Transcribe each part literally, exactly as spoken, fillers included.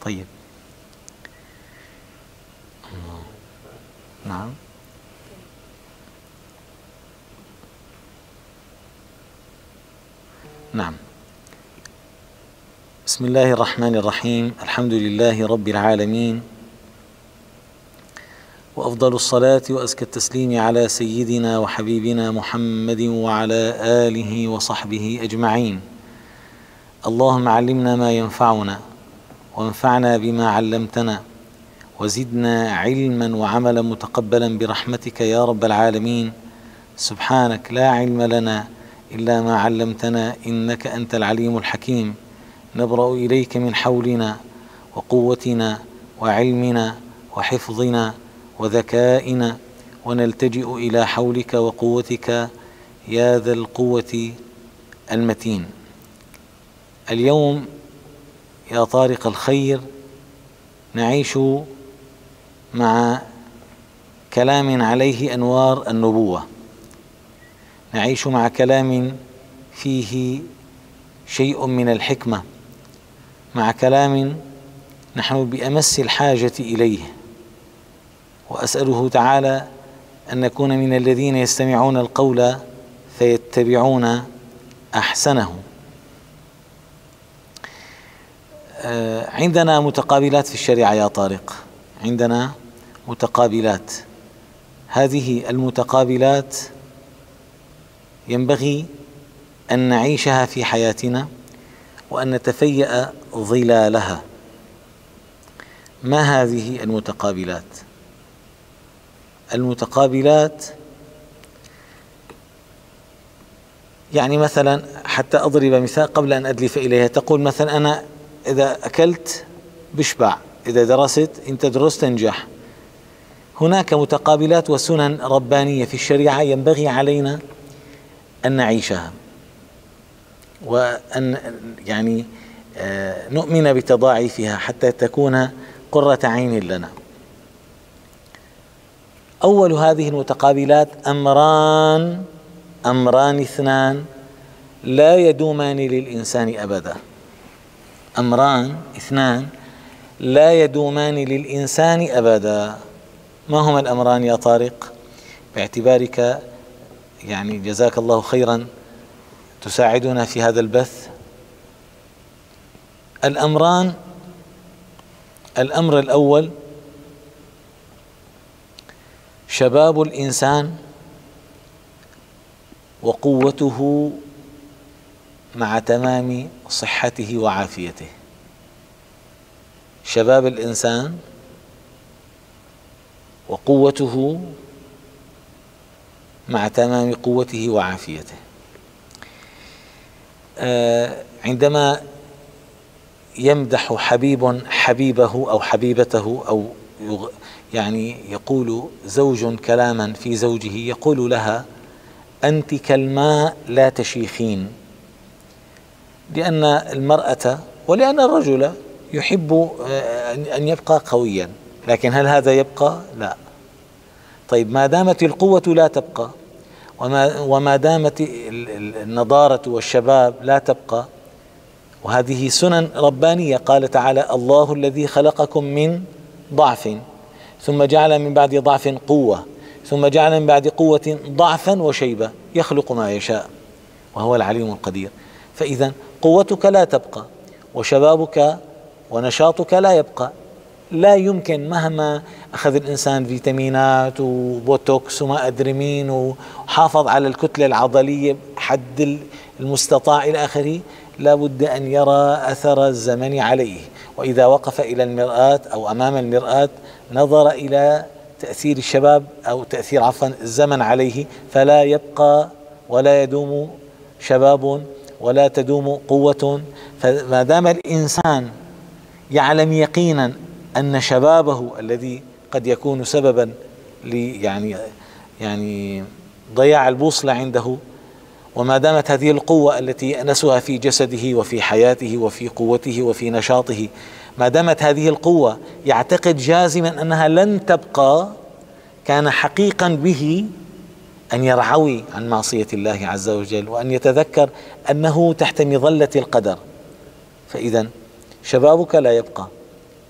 طيب. نعم. نعم. بسم الله الرحمن الرحيم. الحمد لله رب العالمين، وأفضل الصلاة وأزكى التسليم على سيدنا وحبيبنا محمد وعلى آله وصحبه أجمعين. اللهم علمنا ما ينفعنا، وانفعنا بما علمتنا، وزدنا علما وعملا متقبلا برحمتك يا رب العالمين. سبحانك لا علم لنا إلا ما علمتنا، إنك أنت العليم الحكيم. نبرأ إليك من حولنا وقوتنا وعلمنا وحفظنا وذكائنا، ونلتجئ إلى حولك وقوتك يا ذا القوة المتين. اليوم يا طارق الخير نعيش مع كلام عليه أنوار النبوة، نعيش مع كلام فيه شيء من الحكمة، مع كلام نحن بأمس الحاجة إليه، وأسأله تعالى أن نكون من الذين يستمعون القول فيتبعون أحسنه. عندنا متقابلات في الشريعة يا طارق، عندنا متقابلات. هذه المتقابلات ينبغي أن نعيشها في حياتنا وأن نتفيأ ظلالها. ما هذه المتقابلات؟ المتقابلات يعني مثلا، حتى أضرب مثال قبل أن أدلف إليها، تقول مثلا أنا إذا أكلت بشبع، إذا درست أنت درست تنجح. هناك متقابلات وسنن ربانية في الشريعة ينبغي علينا أن نعيشها، وأن يعني نؤمن بتضاعيفها حتى تكون قرة عين لنا. أول هذه المتقابلات أمران أمران اثنان لا يدومان للإنسان أبدا. أمران اثنان لا يدومان للإنسان أبدا. ما هما الأمران يا طارق؟ باعتبارك يعني جزاك الله خيرا تساعدنا في هذا البث. الأمران: الأمر الأول شباب الإنسان وقوته مع تمام صحته وعافيته. شباب الإنسان وقوته مع تمام قوته وعافيته. آه عندما يمدح حبيب حبيبه أو حبيبته، أو يعني يقول زوج كلاما في زوجه، يقول لها: أنت كالماء لا تشيخين. لأن المرأة ولأن الرجل يحب أن يبقى قويا، لكن هل هذا يبقى؟ لا. طيب، ما دامت القوة لا تبقى، وما, وما دامت النضارة والشباب لا تبقى، وهذه سنن ربانية. قال تعالى: الله الذي خلقكم من ضعف ثم جعل من بعد ضعف قوة ثم جعل من بعد قوة ضعفا وشيبة يخلق ما يشاء وهو العليم القدير. فإذا قوتك لا تبقى، وشبابك ونشاطك لا يبقى. لا يمكن مهما أخذ الإنسان فيتامينات وبوتوكس وما أدري مين وحافظ على الكتلة العضلية حد المستطاع إلى آخره، لا بد أن يرى أثر الزمن عليه. وإذا وقف إلى المرآة أو أمام المرآة نظر إلى تأثير الشباب أو تأثير عفوا الزمن عليه، فلا يبقى ولا يدوم شباب ولا تدوم قوة. فما دام الإنسان يعلم يقينا أن شبابه الذي قد يكون سببا ل يعني يعني ضياع البوصلة عنده، وما دامت هذه القوة التي يأنسها في جسده وفي حياته وفي قوته وفي نشاطه، ما دامت هذه القوة يعتقد جازما أنها لن تبقى، كان حقيقا به أن يرعوي عن معصية الله عز وجل، وأن يتذكر أنه تحت مظلة القدر. فإذا شبابك لا يبقى،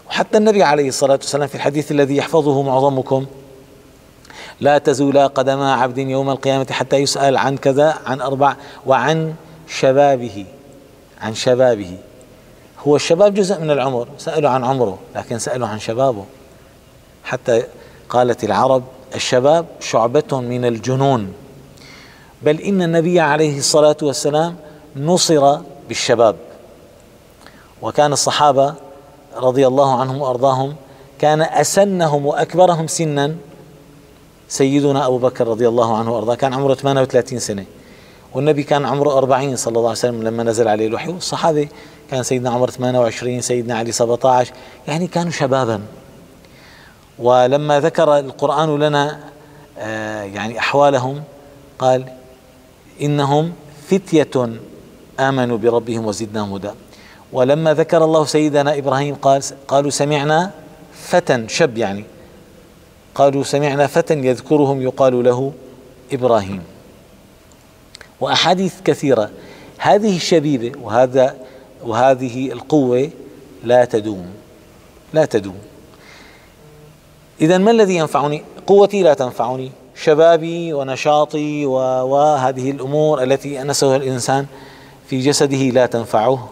وحتى النبي عليه الصلاة والسلام في الحديث الذي يحفظه معظمكم: لا تزولا قدما عبد يوم القيامة حتى يسأل عن كذا، عن أربع، وعن شبابه، عن شبابه. هو الشباب جزء من العمر، سألوا عن عمره لكن سألوا عن شبابه. حتى قالت العرب: الشباب شعبة من الجنون. بل إن النبي عليه الصلاة والسلام نصر بالشباب. وكان الصحابة رضي الله عنهم وأرضاهم كان أسنهم وأكبرهم سنا سيدنا أبو بكر رضي الله عنه وأرضاه، كان عمره ثمانية وثلاثين سنة، والنبي كان عمره أربعين صلى الله عليه وسلم لما نزل عليه الوحي. والصحابة كان سيدنا عمر ثمانية وعشرين، سيدنا علي سبعة عشر، يعني كانوا شبابا. ولما ذكر القرآن لنا آه يعني أحوالهم قال: إنهم فتية آمنوا بربهم وزدناهم هدى. ولما ذكر الله سيدنا إبراهيم قال: قالوا سمعنا فتى، شب يعني، قالوا سمعنا فتى يذكرهم يقال له إبراهيم. وأحاديث كثيرة. هذه الشبيبة وهذا وهذه القوة لا تدوم، لا تدوم. إذن ما الذي ينفعني؟ قوتي لا تنفعني، شبابي ونشاطي وهذه الأمور التي أنسها الإنسان في جسده لا تنفعه،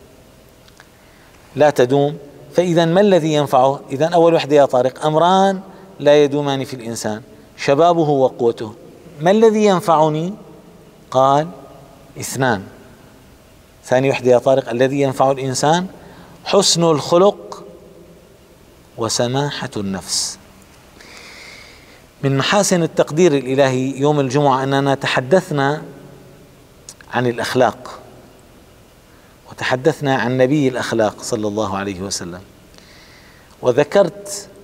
لا تدوم. فإذا ما الذي ينفعه؟ إذا أول وحدة يا طارق: أمران لا يدومان في الإنسان: شبابه وقوته. ما الذي ينفعني؟ قال: اثنان. ثاني وحدة يا طارق: الذي ينفع الإنسان حسن الخلق وسماحة النفس. من محاسن التقدير الإلهي يوم الجمعة أننا تحدثنا عن الأخلاق، وتحدثنا عن نبي الأخلاق صلى الله عليه وسلم. وذكرت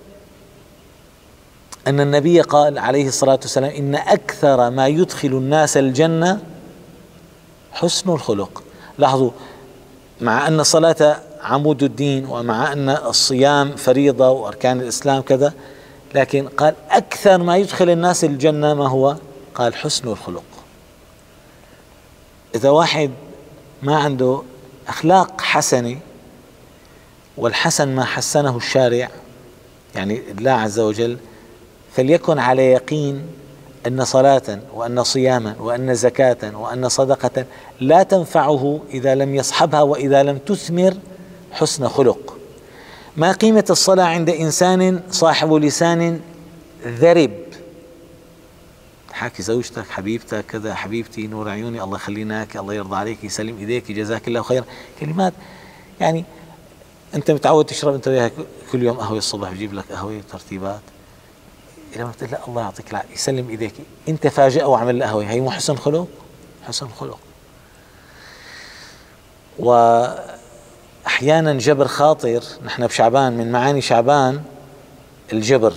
أن النبي قال عليه الصلاة والسلام: إن أكثر ما يدخل الناس الجنة حسن الخلق. لاحظوا، مع أن الصلاة عمود الدين، ومع أن الصيام فريضة وأركان الإسلام كذا، لكن قال أكثر ما يدخل الناس الجنة ما هو؟ قال حسن الخلق. إذا واحد ما عنده أخلاق حسنة، والحسن ما حسنه الشارع يعني الله عز وجل، فليكن على يقين أن صلاة وأن صياما وأن زكاة وأن صدقة لا تنفعه إذا لم يصحبها وإذا لم تثمر حسن خلق. ما قيمة الصلاة عند إنسان صاحب لسان ذرب، حاكي زوجتك، حبيبتك كذا، حبيبتي، نور عيوني، الله يخليناك، الله يرضى عليك، يسلم إيديك، جزاك الله خير، كلمات يعني أنت متعود تشرب أنت وياها كل يوم قهوة الصبح، بجيب لك قهوة ترتيبات، لما تقول لا الله يعطيك العافية يسلم إيديك، أنت فاجأه وعمل له قهوة، هي مو حسن خلق؟ حسن خلق. وأحيانا جبر خاطر، نحن بشعبان من معاني شعبان الجبر،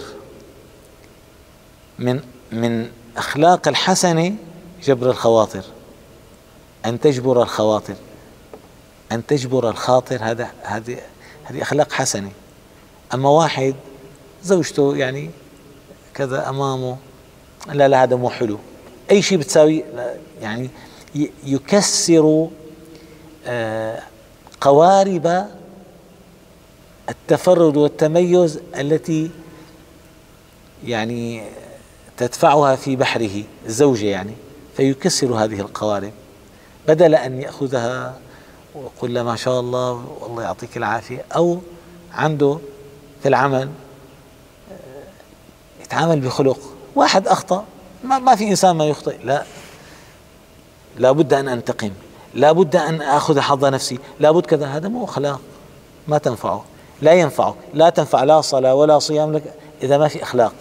من من أخلاق الحسنة جبر الخواطر، أن تجبر الخواطر، أن تجبر الخاطر، هذا هذه هذه أخلاق حسنة. أما واحد زوجته يعني كذا أمامه، لا لا هذا مو حلو، أي شيء بتساوي يعني يكسر قوارب التفرد والتميز التي يعني تدفعها في بحره الزوجة، يعني فيكسر هذه القوارب، بدل أن يأخذها ويقول له ما شاء الله والله يعطيك العافية، أو عنده في العمل يتعامل بخلق. واحد أخطأ، ما, ما في إنسان ما يخطئ، لا لا بد أن أنتقم، لا بد أن أخذ حظ نفسي، لا بد كذا، هذا مو أخلاق، ما تنفعه، لا ينفعه، لا تنفع لا صلاة ولا صيام لك إذا ما في أخلاق.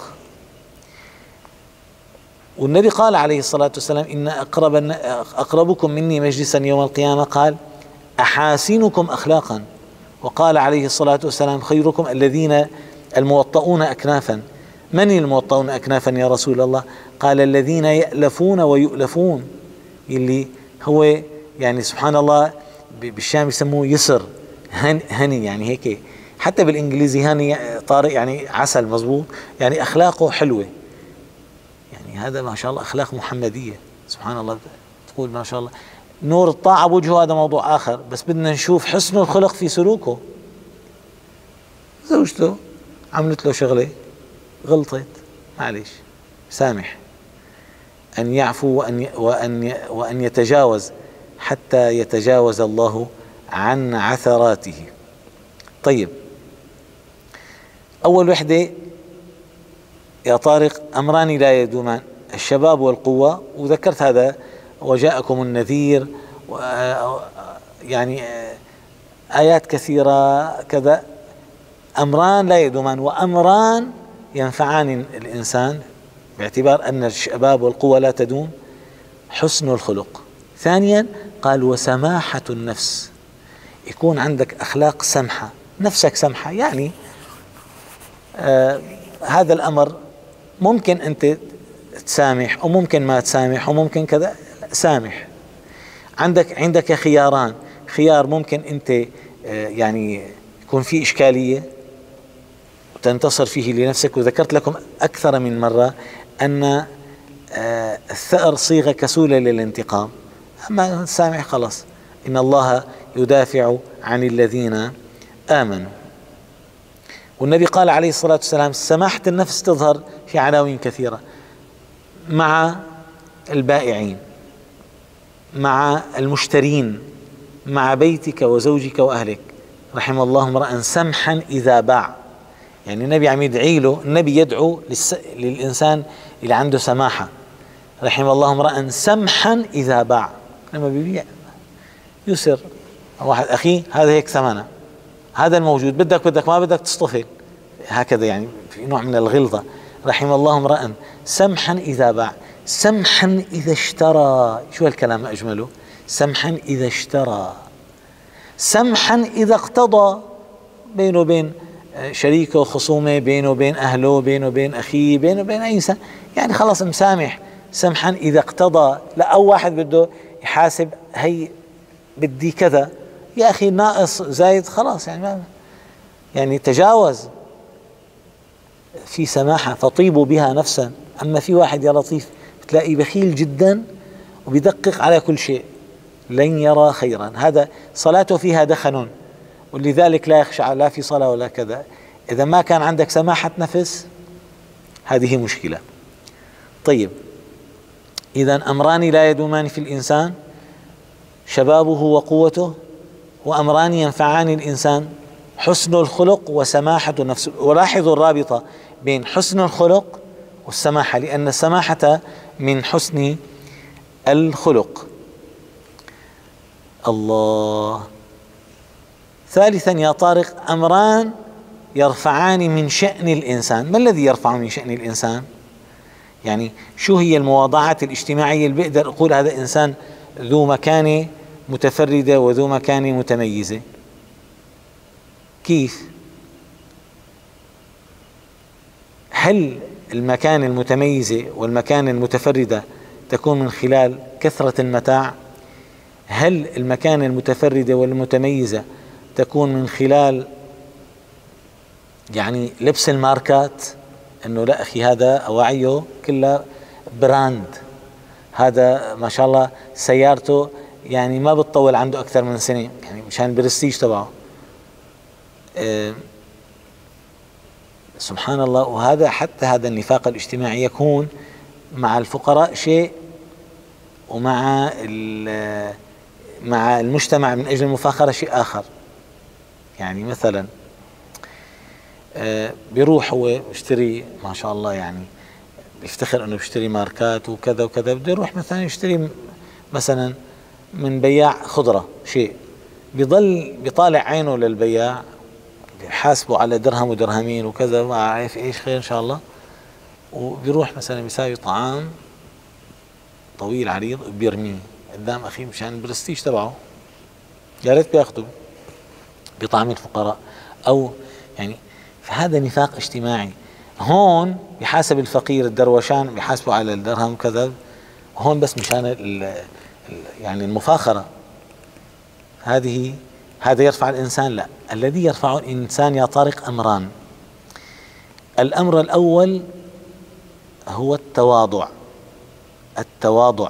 والنبي قال عليه الصلاة والسلام: إن أقرب أقربكم مني مجلسا يوم القيامة قال أحاسنكم أخلاقا. وقال عليه الصلاة والسلام: خيركم الذين الموطؤون أكنافا. من الموطؤون أكنافا يا رسول الله؟ قال الذين يألفون ويؤلفون، اللي هو يعني سبحان الله بالشام يسموه يسر، هني يعني هيك، حتى بالإنجليزي هني طارق يعني عسل، مزبوط، يعني أخلاقه حلوة، يعني هذا ما شاء الله أخلاق محمدية، سبحان الله، تقول ما شاء الله نور الطاعة بوجهه، هذا موضوع آخر، بس بدنا نشوف حسن الخلق في سلوكه. زوجته عملت له شغلة غلطت، معلش سامح، أن يعفو وأن وأن وأن يتجاوز حتى يتجاوز الله عن عثراته. طيب، أول وحدة يا طارق، أمران لا يدومان، الشباب والقوة، وذكرت هذا وجاءكم النذير، يعني آيات كثيرة كذا. أمران لا يدومان وأمران ينفعان الإنسان باعتبار أن الشباب والقوة لا تدوم: حسن الخلق. ثانيا قال وسماحة النفس، يكون عندك أخلاق سمحة، نفسك سمحة، يعني آه هذا الأمر ممكن أنت تسامح وممكن ما تسامح وممكن كذا، سامح. عندك عندك خياران، خيار ممكن أنت آه يعني يكون في إشكالية وتنتصر فيه لنفسك، وذكرت لكم أكثر من مرة أن آه الثأر صيغة كسولة للانتقام، أما سامح خلاص، إن الله يدافع عن الذين آمنوا. والنبي قال عليه الصلاة والسلام: سماحة النفس تظهر في عناوين كثيرة، مع البائعين، مع المشترين، مع بيتك وزوجك وأهلك. رحم الله امرأ سمحا إذا باع، يعني النبي عم يدعي له، النبي يدعو للإنسان اللي عنده سماحة. رحم الله امرأ سمحا إذا باع، لما بيبيع يسر واحد أخي هذا هيك ثمنه، هذا الموجود، بدك بدك ما بدك تصطفل، هكذا يعني في نوع من الغلظة. رحم الله امرأ سمحا إذا باع، سمحا إذا اشترى، شو هالكلام أجمله، سمحا إذا اشترى، سمحا إذا اقتضى بينه وبين شريكه خصومة، بينه وبين أهله، بينه وبين أخيه، بينه وبين أي إنسان، يعني خلاص مسامح. سمحا إذا اقتضى، لا أو واحد بده يحاسب، هي بدي كذا يا أخي ناقص زايد خلاص، يعني ما يعني تجاوز، في سماحة، فطيبوا بها نفسا. أما في واحد يا لطيف بتلاقيه بخيل جدا وبيدقق على كل شيء، لن يرى خيرا، هذا صلاته فيها دخن، ولذلك لا يخشع لا في صلاة ولا كذا. إذا ما كان عندك سماحة نفس هذه مشكلة. طيب، إذا أمران لا يدومان في الإنسان: شبابه وقوته، وأمران ينفعان الإنسان: حسن الخلق وسماحة النفس. ولاحظوا الرابطة بين حسن الخلق والسماحة، لأن السماحة من حسن الخلق. الله. ثالثا يا طارق، أمران يرفعان من شأن الإنسان. ما الذي يرفع من شأن الإنسان؟ يعني شو هي المواضعات الاجتماعية اللي بقدر أقول هذا إنسان ذو مكانة متفردة وذو مكانة متميزة؟ كيف؟ هل المكانة المتميزة والمكانة المتفردة تكون من خلال كثرة المتاع؟ هل المكانة المتفردة والمتميزة تكون من خلال يعني لبس الماركات، انه لا اخي هذا اواعيه كلها براند، هذا ما شاء الله سيارته يعني ما بتطول عنده اكثر من سنة، يعني مشان البرستيج تبعه. أه سبحان الله. وهذا حتى هذا النفاق الاجتماعي يكون مع الفقراء شيء، ومع مع المجتمع من اجل المفاخرة شيء اخر. يعني مثلا آه بيروح هو بيشتري ما شاء الله، يعني بيفتخر انه بيشتري ماركات وكذا وكذا، بده يروح مثلا يشتري مثلا من بياع خضرة شيء، بيضل بيطالع عينه للبياع، بيحاسبه على درهم ودرهمين وكذا، ما عارف ايش خير ان شاء الله، وبيروح مثلا بيساوي طعام طويل عريض بيرميه قدام اخيه مشان البرستيج تبعه، يا ريت بياخذه بطعم الفقراء. او يعني فهذا نفاق اجتماعي. هون بيحاسب الفقير الدروشان بيحاسبه على الدرهم كذا، هون بس مشان يعني المفاخرة. هذه هذا يرفع الإنسان؟ لا. الذي يرفع الإنسان يا طارق أمران. الأمر الأول هو التواضع. التواضع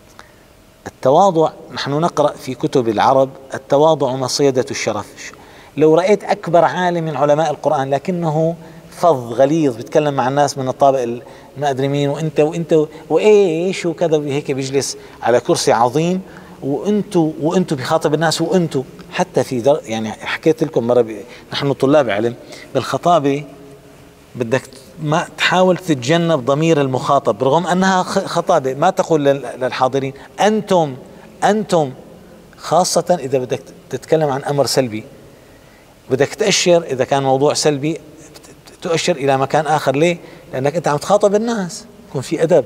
التواضع نحن نقرأ في كتب العرب: التواضع مصيدة الشرف. لو رأيت أكبر عالم من علماء القرآن لكنه فظ غليظ، بيتكلم مع الناس من الطابق ما أدري مين، وأنت وأنت وإيش وكذا، هيك بيجلس على كرسي عظيم، وأنتوا وأنتوا بيخاطب الناس، وأنتوا حتى في در يعني حكيت لكم مرة نحن طلاب علم بالخطابة بدك ما تحاول تتجنب ضمير المخاطب، رغم أنها خطابة، ما تقول للحاضرين أنتم أنتم، خاصة إذا بدك تتكلم عن أمر سلبي، بدك تأشر إذا كان موضوع سلبي تؤشر إلى مكان آخر. ليه؟ لأنك أنت عم تخاطب الناس، يكون في أدب.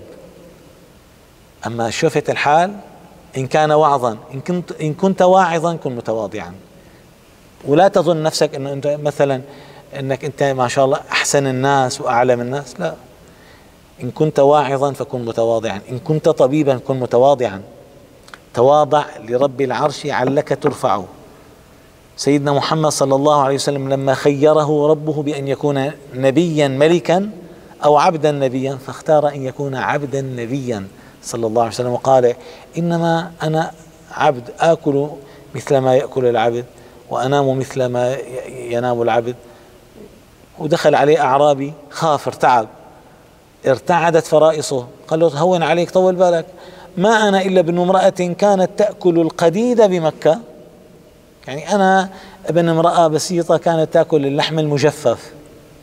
أما شفت الحال إن كان وعظا، إن كنت إن كنت واعظا كن متواضعا، ولا تظن نفسك إنه أنت مثلا إنك أنت ما شاء الله أحسن الناس وأعلم الناس، لا. إن كنت واعظا فكن متواضعا، إن كنت طبيبا كن متواضعا. تواضع لرب العرش علك ترفعه. سيدنا محمد صلى الله عليه وسلم لما خيره ربه بأن يكون نبيا ملكا أو عبدا نبيا، فاختار أن يكون عبدا نبيا صلى الله عليه وسلم، وقال إنما أنا عبد آكل مثل ما يأكل العبد وأنام مثل ما ينام العبد. ودخل عليه أعرابي خاف ارتعب، ارتعدت فرائصه، قال له هون عليك، طول بالك، ما أنا إلا ابن امرأة كانت تأكل القديد بمكة، يعني أنا ابن امرأة بسيطة كانت تأكل اللحم المجفف،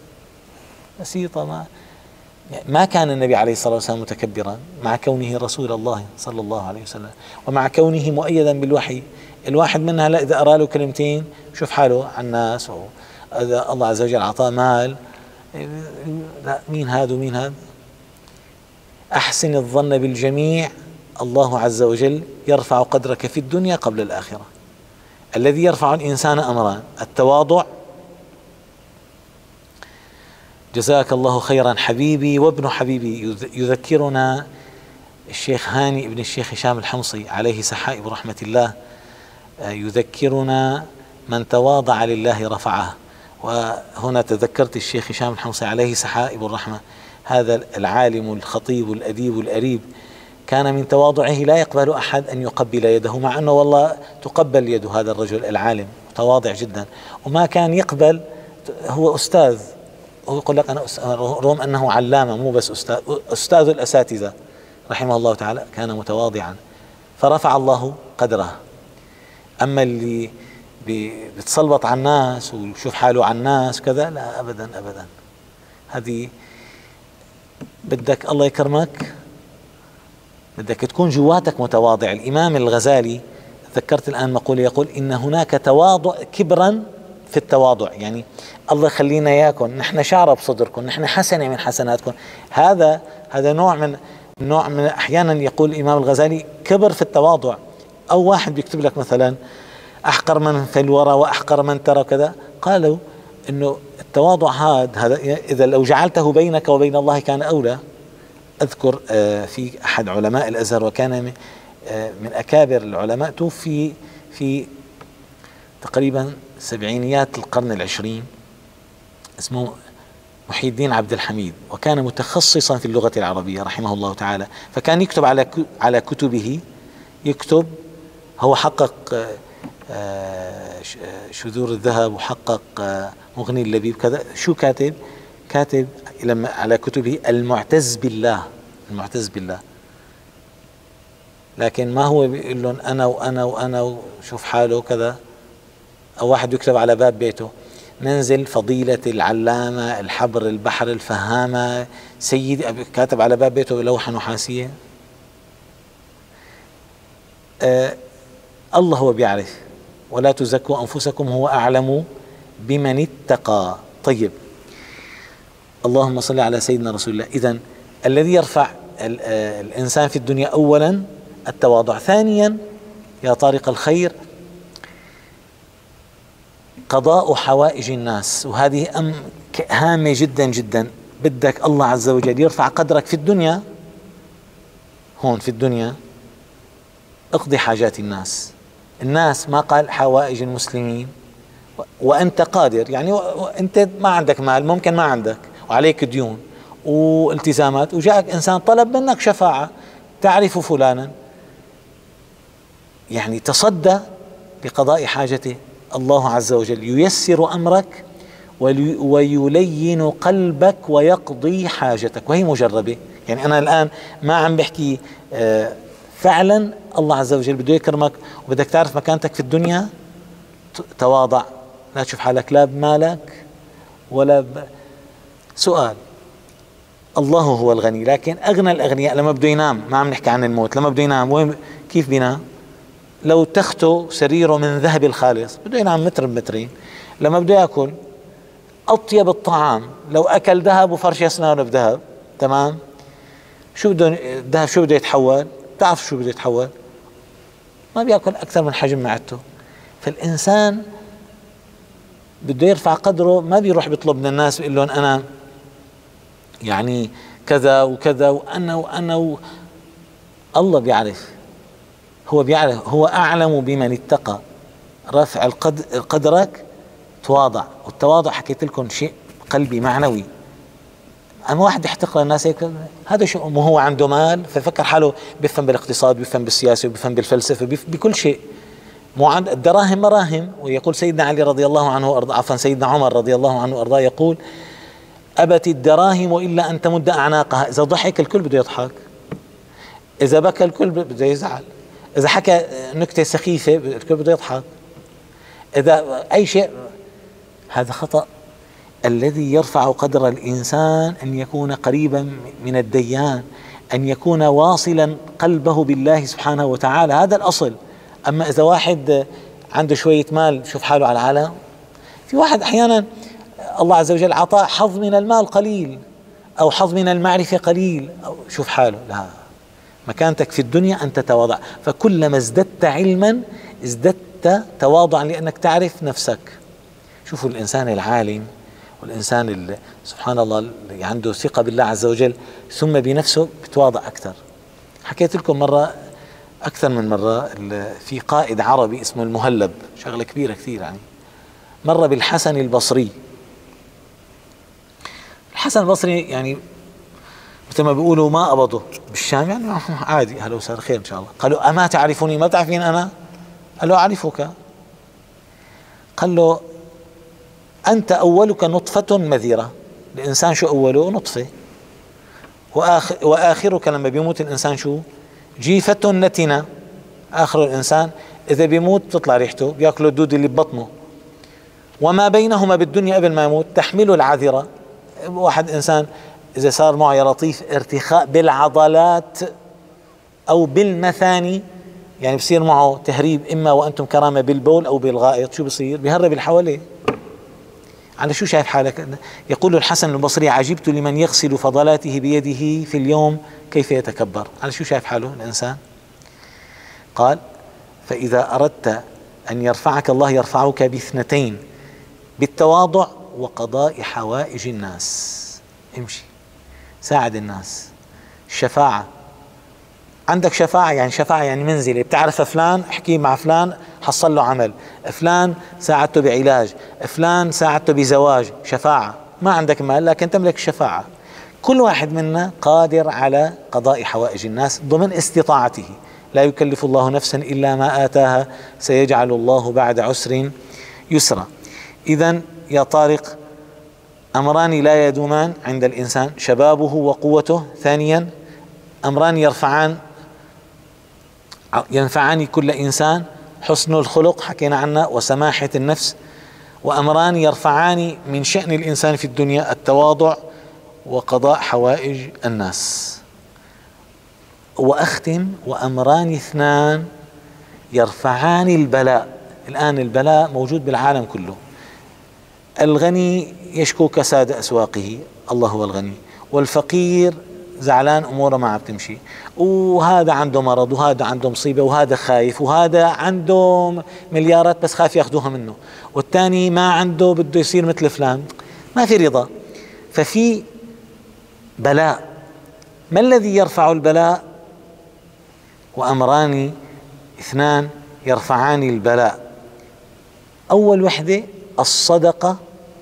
بسيطة. ما ما كان النبي عليه الصلاة والسلام متكبرا، مع كونه رسول الله صلى الله عليه وسلم، ومع كونه مؤيدا بالوحي. الواحد منها لا، إذا أرى له كلمتين شوف حاله على الناس، إذا الله عز وجل أعطاه مال، لا، مين هذا ومين هذا. أحسن الظن بالجميع، الله عز وجل يرفع قدرك في الدنيا قبل الآخرة. الذي يرفع الإنسان أمران: التواضع، جزاك الله خيرا حبيبي وابن حبيبي. يذكرنا الشيخ هاني ابن الشيخ هشام الحمصي عليه سحائب رحمة الله، يذكرنا من تواضع لله رفعه. وهنا تذكرت الشيخ هشام الحمصي عليه سحائب الرحمة، هذا العالم الخطيب الأديب الأريب، كان من تواضعه لا يقبل أحد أن يقبل يده، مع أنه والله تقبل يد هذا الرجل العالم، متواضع جدا، وما كان يقبل. هو أستاذ، هو يقول لك أنا أستاذ، رغم أنه علامة مو بس أستاذ، أستاذ الأساتذة رحمه الله تعالى، كان متواضعا فرفع الله قدره. أما اللي بيتصلبط على الناس ويشوف حاله على الناس كذا، لا أبدا أبدا. هذه بدك الله يكرمك، بدك تكون جواتك متواضع. الإمام الغزالي ذكرت الآن مقولة، يقول إن هناك تواضع كبرا في التواضع، يعني الله يخلينا إياكم، نحن شعر بصدركم، نحن حسنة من حسناتكم. هذا هذا نوع من نوع من أحيانا يقول الإمام الغزالي كبر في التواضع. أو واحد بيكتب لك مثلا أحقر من في الورى وأحقر من ترى كذا، قالوا إنه التواضع هذا إذا لو جعلته بينك وبين الله كان أولى. أذكر في أحد علماء الأزهر، وكان من أكابر العلماء، توفي في تقريبا سبعينيات القرن العشرين، اسمه محي الدين عبد الحميد، وكان متخصصا في اللغة العربية رحمه الله تعالى. فكان يكتب على على كتبه، يكتب هو حقق شذور الذهب، وحقق مغني اللبيب كذا. شو كاتب؟ كاتب لما على كتبه المعتز بالله، المعتز بالله، لكن ما هو بيقول لهم أنا وأنا وأنا وشوف حاله كذا. أو واحد يكتب على باب بيته: ننزل فضيلة العلامة الحبر البحر الفهامة سيدي، كاتب على باب بيته بلوحة نحاسية. آه الله هو بيعرف، ولا تزكوا أنفسكم هو أعلم بمن اتقى. طيب، اللهم صل على سيدنا رسول الله. إذن الذي يرفع الإنسان في الدنيا أولا التواضع. ثانيا يا طارق الخير قضاء حوائج الناس، وهذه أم هامة جدا جدا. بدك الله عز وجل يرفع قدرك في الدنيا، هون في الدنيا اقضي حاجات الناس. الناس ما قال حوائج المسلمين، وأنت قادر، يعني أنت ما عندك مال، ممكن ما عندك، وعليك ديون والتزامات، وجاءك إنسان طلب منك شفاعة، تعرف فلانا، يعني تصدى بقضاء حاجته. الله عز وجل ييسر أمرك ويلين قلبك ويقضي حاجتك، وهي مجربة. يعني أنا الآن ما عم بحكي آه فعلا الله عز وجل بده يكرمك وبدك تعرف مكانتك في الدنيا، تواضع، لا تشوف حالك لا بمالك ولا ب... سؤال، الله هو الغني، لكن أغنى الأغنياء لما بده ينام، ما عم نحكي عن الموت، لما بده ينام وين كيف بينام؟ لو تخته سريره من ذهب الخالص بده ينام متر بمترين. لما بده يأكل أطيب الطعام لو أكل ذهب وفرش أسنانه بذهب، تمام؟ شو بده الذهب شو بده يتحول؟ بتعرف شو بده يتحول؟ ما بيأكل أكثر من حجم معدته. فالإنسان بده يرفع قدره، ما بيروح بيطلب من الناس بيقول لهم أنا يعني كذا وكذا وأنا وأنا و... الله بيعرف، هو بيعرف، هو أعلم بمن اتقى. رفع القدر قدرك تواضع، والتواضع حكيت لكم شيء قلبي معنوي. أما واحد يحتقر الناس هيك، هذا شيء، وهو عنده مال ففكر حاله بيفهم بالاقتصاد، بيفهم بالسياسة، بيفهم بالفلسفة، بكل شيء. مو عند الدراهم مراهم. ويقول سيدنا علي رضي الله عنه وأرضاه، عفوا سيدنا عمر رضي الله عنه وأرضاه، يقول أبت الدراهم إلا أن تمد أعناقها. إذا ضحك الكل بده يضحك، إذا بكى الكل بده يزعل، إذا حكى نكتة سخيفة الكل بده يضحك، إذا أي شيء. هذا خطأ. الذي يرفع قدر الإنسان أن يكون قريبا من الديان، أن يكون واصلا قلبه بالله سبحانه وتعالى، هذا الأصل. أما إذا واحد عنده شوية مال شوف حاله على العالم. في واحد أحيانا الله عز وجل عطاه حظ من المال قليل أو حظ من المعرفة قليل، أو شوف حاله. لا، مكانتك في الدنيا أن تتواضع، فكلما ازددت علما ازددت تواضعا لأنك تعرف نفسك. شوفوا الإنسان العالم والإنسان اللي سبحان الله اللي عنده ثقة بالله عز وجل ثم بنفسه بتواضع أكثر. حكيت لكم مرة أكثر من مرة في قائد عربي اسمه المهلب، شغلة كبيرة كثير يعني، مر بالحسن البصري. الحسن البصري يعني مثل ما بيقولوا ما قبضه بالشام، يعني عادي، أهلا وسهلا خير إن شاء الله. قالوا أما تعرفوني؟ ما تعرفين أنا؟ قال له أعرفك. قال له أنت أولك نطفة مذرة. الإنسان شو أوله؟ نطفة. وآخر وآخرك لما بيموت الإنسان شو؟ جيفة نتنة. آخر الإنسان إذا بيموت تطلع ريحته، بيأكلوا الدود اللي ببطنه. وما بينهما بالدنيا قبل ما يموت تحمله العذرة. واحد إنسان إذا صار معه يا لطيف ارتخاء بالعضلات أو بالمثاني، يعني بصير معه تهريب إما وأنتم كرامة بالبول أو بالغائط، شو بصير؟ بيهرب اللي حواليه. على شو شايف حالك؟ يقول الحسن البصري عجبت لمن يغسل فضلاته بيده في اليوم كيف يتكبر. على شو شايف حاله الإنسان؟ قال فإذا أردت أن يرفعك الله يرفعك باثنتين، بالتواضع وقضاء حوائج الناس. امشي ساعد الناس. الشفاعة، عندك شفاعة، يعني شفاعة يعني منزلة، بتعرف فلان احكي مع فلان حصل له عمل، فلان ساعدته بعلاج، فلان ساعدته بزواج، شفاعة. ما عندك مال لكن تملك الشفاعة. كل واحد منا قادر على قضاء حوائج الناس ضمن استطاعته. لا يكلف الله نفسا إلا ما آتاها سيجعل الله بعد عسر يسرا. إذن يا طارق، أمران لا يدومان عند الإنسان: شبابه وقوته. ثانيا أمران يرفعان ينفعان كل إنسان: حسن الخلق حكينا عنه وسماحة النفس. وأمران يرفعان من شأن الإنسان في الدنيا: التواضع وقضاء حوائج الناس. وأختم: وأمران اثنان يرفعان البلاء. الآن البلاء موجود بالعالم كله. الغني يشكو كساد أسواقه، الله هو الغني، والفقير زعلان أموره ما عم تمشي، وهذا عنده مرض، وهذا عنده مصيبة، وهذا خايف، وهذا عنده مليارات بس خايف ياخذوها منه، والثاني ما عنده بده يصير مثل فلان. ما في رضا، ففي بلاء. ما الذي يرفع البلاء؟ وأمران اثنان يرفعان البلاء. أول وحدة الصدقة،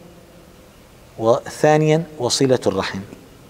وثانيا وصلة الرحم.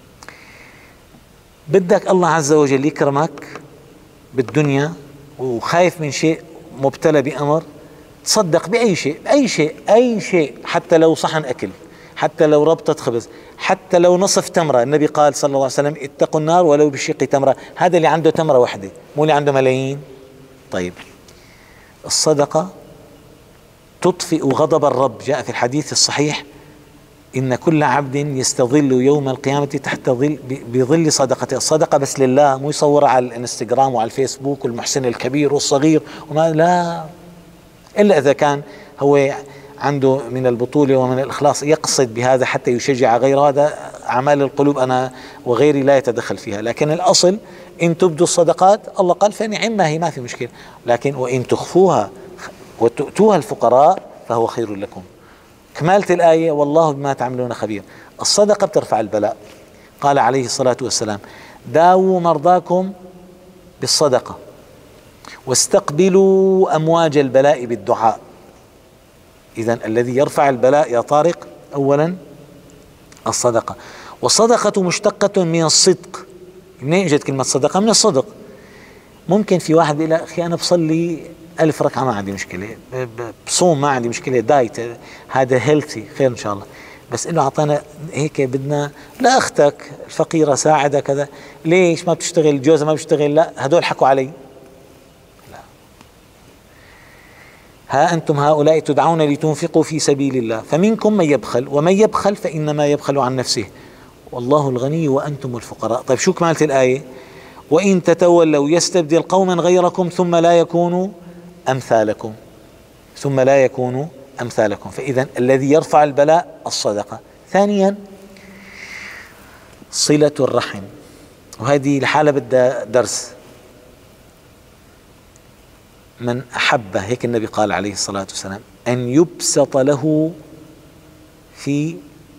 بدك الله عز وجل يكرمك بالدنيا وخايف من شيء، مبتلى بأمر، تصدق بأي شيء، أي شيء أي شيء، حتى لو صحن أكل، حتى لو ربطة خبز، حتى لو نصف تمرة. النبي قال صلى الله عليه وسلم اتقوا النار ولو بشق تمرة. هذا اللي عنده تمرة واحدة، مو اللي عنده ملايين. طيب الصدقة تطفئ غضب الرب. جاء في الحديث الصحيح إن كل عبد يستظل يوم القيامة تحت ظل بظل صدقته. الصدقة بس لله، مو يصورها على الانستغرام وعلى الفيسبوك والمحسن الكبير والصغير وما، لا، إلا إذا كان هو عنده من البطولة ومن الإخلاص يقصد بهذا حتى يشجع غيره. هذا أعمال القلوب أنا وغيري لا يتدخل فيها. لكن الأصل إن تبدوا الصدقات الله قال فنعما هي، ما في مشكلة. لكن وإن تخفوها وتؤتوها الفقراء فهو خير لكم. كمالة الآية والله بما تعملون خبير. الصدقة بترفع البلاء. قال عليه الصلاة والسلام داووا مرضاكم بالصدقة واستقبلوا أمواج البلاء بالدعاء. إذن الذي يرفع البلاء يا طارق أولا الصدقة. والصدقة مشتقة من الصدق. منين اجت كلمة صدقة؟ من الصدق. ممكن في واحد يقول أخي أنا بصلي ألف ركعة ما عندي مشكلة، بصوم ما عندي مشكلة، دايت هذا هيلثي خير إن شاء الله، بس إنه أعطانا هيك بدنا لا أختك الفقيرة ساعدها كذا، ليش ما بتشتغل؟ جوزها ما بيشتغل؟ لا، هدول حكوا علي. لا. ها أنتم هؤلاء تدعون لتنفقوا في سبيل الله فمنكم من يبخل ومن يبخل فإنما يبخل عن نفسه والله الغني وأنتم الفقراء. طيب شو كمالة الآية؟ وإن تتولوا يستبدل قوما غيركم ثم لا يكونوا أمثالكم ثم لا يكونوا أمثالكم. فإذا الذي يرفع البلاء الصدقة. ثانيا صلة الرحم، وهذه لحالها بدها درس. من أحب، هيك النبي قال عليه الصلاة والسلام، أن يبسط له في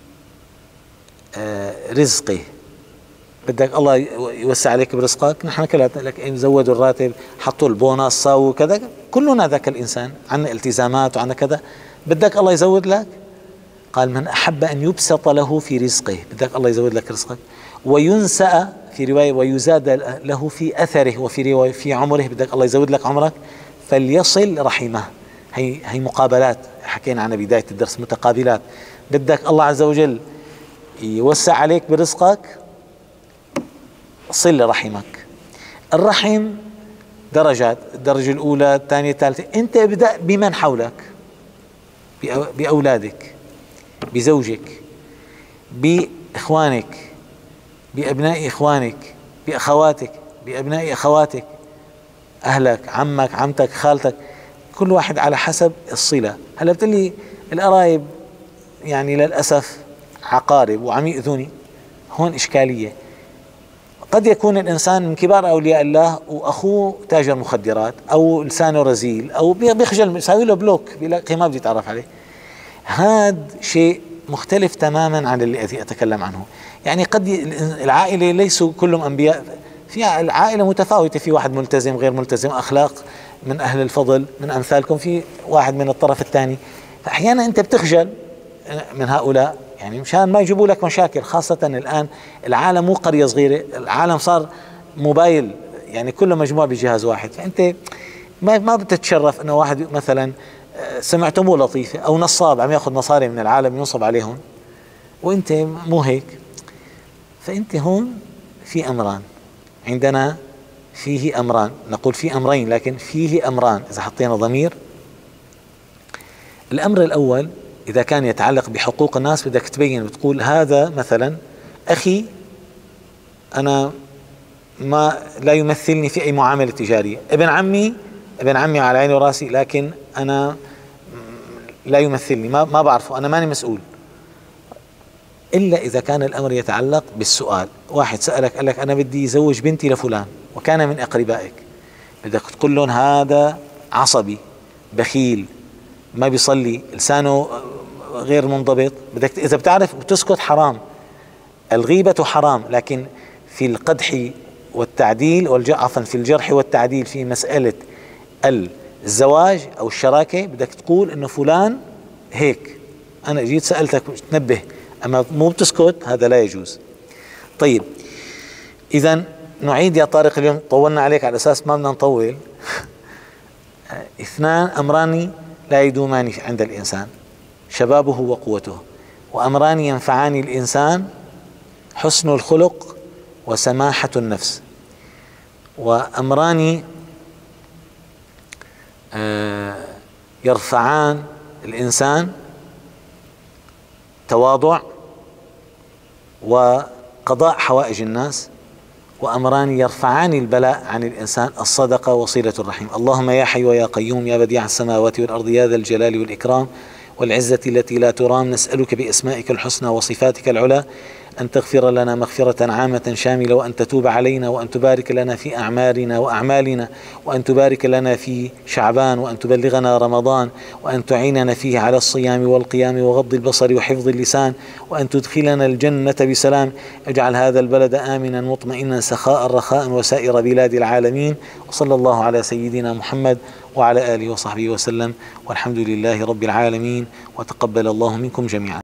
رزقه. بدك الله يوسع عليك برزقك، نحن كلنا لك إن زودوا الراتب، حطوا البونص، ساووا كذا، كلنا ذاك الإنسان عنا التزامات وعنا كذا، بدك الله يزود لك. قال من أحب أن يبسط له في رزقه، بدك الله يزود لك رزقك. وينسأ في رواية ويزاد له في أثره، وفي رواية في عمره، بدك الله يزود لك عمرك. فليصل رحمه. هي هي مقابلات، حكينا عنها بداية الدرس، متقابلات. بدك الله عز وجل يوسع عليك برزقك، صل رحمك. الرحم درجات، الدرجة الأولى الثانية الثالثة. أنت ابدأ بمن حولك، بأولادك، بزوجك، بإخوانك، بأبناء إخوانك، بأخواتك، بأبناء أخواتك، أهلك، عمك، عمتك، خالتك، كل واحد على حسب الصلة. هلا بتقلي القرايب يعني للأسف عقارب وعم يؤذوني، هون إشكالية. قد يكون الإنسان من كبار أولياء الله وأخوه تاجر مخدرات أو لسانه رزيل أو بيخجل يساوي له بلوك، بيلاقي ما بدي يتعرف عليه. هذا شيء مختلف تماما عن اللي أتكلم عنه. يعني قد العائلة ليسوا كلهم أنبياء، في العائلة متفاوتة، في واحد ملتزم غير ملتزم، أخلاق من أهل الفضل من أمثالكم، في واحد من الطرف الثاني. فأحيانا أنت بتخجل من هؤلاء، يعني مشان ما يجيبوا لك مشاكل. خاصة الآن العالم مو قرية صغيرة، العالم صار موبايل، يعني كله مجموع بجهاز واحد. فأنت ما ما بتتشرف إنه واحد مثلا سمعته مو لطيفة أو نصاب عم ياخذ مصاري من العالم ينصب عليهم وأنت مو هيك. فأنت هون في أمران عندنا، فيه أمران، نقول في أمرين لكن فيه أمران إذا حطينا ضمير. الأمر الأول إذا كان يتعلق بحقوق الناس، بدك تبين وتقول هذا مثلا أخي أنا ما لا يمثلني في أي معاملة تجارية، ابن عمي ابن عمي على عيني وراسي، لكن أنا لا يمثلني، ما ما بعرفه، أنا ماني مسؤول. إلا إذا كان الأمر يتعلق بالسؤال. واحد سألك قال لك أنا بدي أزوج بنتي لفلان وكان من أقربائك، بدك تقول لهم هذا عصبي بخيل ما بيصلي لسانه غير منضبط، بدك إذا بتعرف وتسكت حرام. الغيبة حرام، لكن في القدح والتعديل والجعفا في الجرح والتعديل في مسألة الزواج أو الشراكة بدك تقول إنه فلان هيك، أنا جيت سألتك تنبه، أما مو بتسكت، هذا لا يجوز. طيب إذن نعيد يا طارق، اليوم طولنا عليك على أساس ما بدنا نطول. اثنان أمران لا يدومان عند الإنسان: شبابه وقوته. وأمران ينفعان الإنسان: حسن الخلق وسماحة النفس. وأمران يرفعان الإنسان: تواضع وقضاء حوائج الناس. وأمران يرفعان البلاء عن الإنسان: الصدقة وصلة الرحم. اللهم يا حي ويا قيوم يا بديع السماوات والأرض يا ذا الجلال والإكرام والعزة التي لا ترام، نسألك بأسمائك الحسنى وصفاتك العلى أن تغفر لنا مغفرة عامة شاملة، وأن تتوب علينا، وأن تبارك لنا في أعمارنا وأعمالنا، وأن تبارك لنا في شعبان، وأن تبلغنا رمضان، وأن تعيننا فيه على الصيام والقيام وغض البصر وحفظ اللسان، وأن تدخلنا الجنة بسلام. اجعل هذا البلد آمنا مطمئنا سخاء رخاء وسائر بلاد العالمين. وصلى الله على سيدنا محمد وعلى آله وصحبه وسلم، والحمد لله رب العالمين، وتقبل الله منكم جميعا.